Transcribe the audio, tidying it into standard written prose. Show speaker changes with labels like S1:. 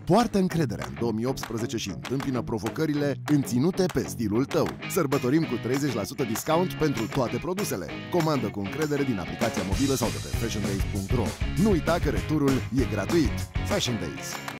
S1: Poartă încrederea în 2018 și întâmpină provocările înținute pe stilul tău. Sărbătorim cu 30% discount pentru toate produsele. Comandă cu încredere din aplicația mobilă sau de pe fashiondays.ro. Nu uita că returul e gratuit. Fashion Days.